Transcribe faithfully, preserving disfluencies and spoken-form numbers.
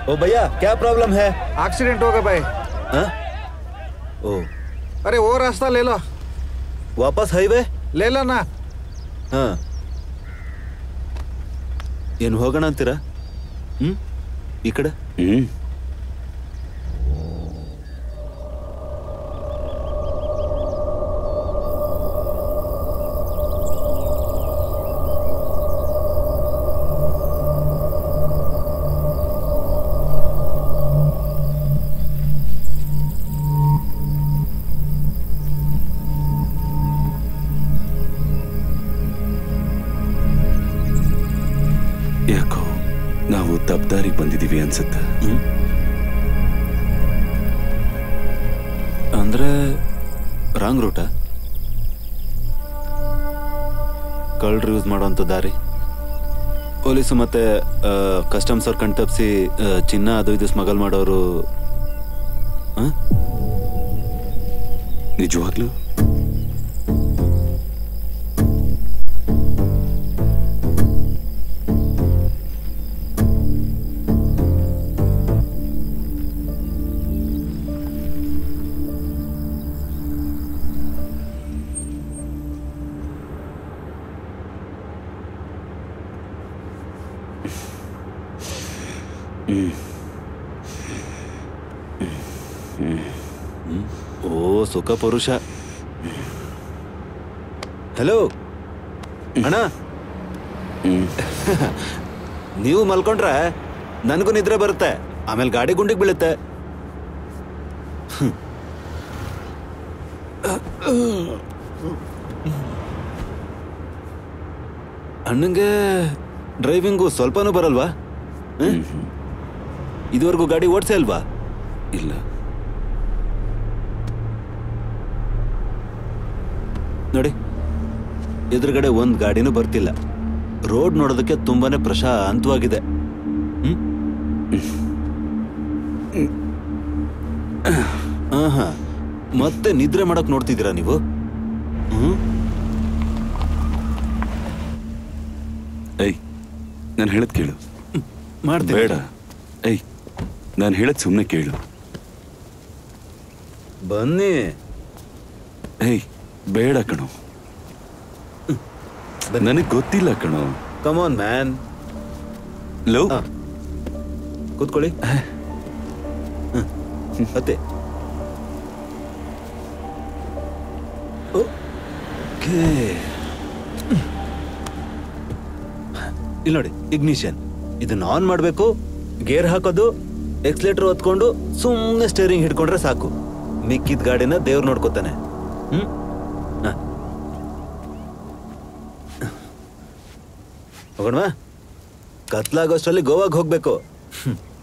ओ भैया क्या प्रॉब्लम है? एक्सीडेंट हो गया भाई। हाँ? ओ अरे वो रास्ता ले लो, वापस हाईवे ले लो ना। हाँ ಏನು ಹೋಗೋಣ ಅಂತೀರಾ? ಹ್ಮ್ ಈ ಕಡೆ ಹ್ಮ್ ಯಾಕೋ ನಾವು ತಪ್ಪದಾರಿಗೆ ಬಂದಿದ್ದೀವಿ ಅನ್ಸುತ್ತೆ. ಅಂದ್ರೆ ರಾಂಗ್ ರೂಟ, ಕಳ್ಳರು ಯೂಸ್ ಮಾಡೋಂಥ ದಾರಿ. ಪೊಲೀಸು ಮತ್ತೆ ಕಸ್ಟಮ್ಸ್ ಅವ್ರು ಕಣ್ ತಪ್ಪಿಸಿ ಚಿನ್ನ ಅದು ಇದು ಸ್ಮಗಲ್ ಮಾಡೋರು. ನಿಜವಾಗ್ಲೂ ಓ ಸುಖ ಪುರುಷ. ಹಲೋ ಅಣ್ಣ, ನೀವು ಮಲ್ಕೊಂಡ್ರೆ ನನಗೂ ನಿದ್ರೆ ಬರುತ್ತೆ, ಆಮೇಲೆ ಗಾಡಿ ಗುಂಡಿಗೆ ಬೀಳುತ್ತೆ. ಅಣ್ಣಂಗೆ ಡ್ರೈವಿಂಗು ಸ್ವಲ್ಪನೂ ಬರಲ್ವಾ? ಇದುವರೆಗೂ ಗಾಡಿ ಓಡಿಸೇ ಅಲ್ವಾ? ಇಲ್ಲ. ನೋಡಿ, ಎದುರುಗಡೆ ಒಂದ್ ಗಾಡಿನೂ ಬರ್ತಿಲ್ಲ. ರೋಡ್ ನೋಡೋದಕ್ಕೆ ತುಂಬಾನೇ ಪ್ರಶಾಂತವಾಗಿದೆ. ಹಾ ಮತ್ತೆ ನಿದ್ರೆ ಮಾಡಕ್ ನೋಡ್ತಿದ್ದೀರಾ ನೀವು? ಹ್ಮ್ ಏಯ್, ನಾನು ಹೇಳದ್ ಕೇಳು. ಮಾಡ್ತೀನಿ. ಬೇಡ. ಏಯ್, ನಾನು ಹೇಳದ್ ಸುಮ್ಮನೆ ಕೇಳು. ಬನ್ನಿ. ಏಯ್ ಬೇಡ ಕಣೋ, ನನಗ್ ಗೊತ್ತಿಲ್ಲ ಕಣೋ. Come on man. ಲೋ, ಕೂತ್ಕೊಳ್ಳಿ. ಮತ್ತೆ ಇಲ್ಲಿ ನೋಡಿ, ಇಗ್ನಿಷನ್ ಇದನ್ನ ಆನ್ ಮಾಡ್ಬೇಕು, ಗೇರ್ ಹಾಕೋದು, ಎಕ್ಸ್ಲೇಟರ್ ಹೊತ್ಕೊಂಡು ಸುಮ್ಮನೆ ಸ್ಟೇರಿಂಗ್ ಹಿಡ್ಕೊಂಡ್ರೆ ಸಾಕು. ಮಿಕ್ಕಿದ ಗಾಡಿನ ದೇವ್ರು ನೋಡ್ಕೋತಾನೆ. ಹ್ಮ್ ಹೋಗೋಣ. ಕತ್ಲಾಗೋಷ್ಟರಲ್ಲಿ ಗೋವಾಗ್ ಹೋಗ್ಬೇಕು.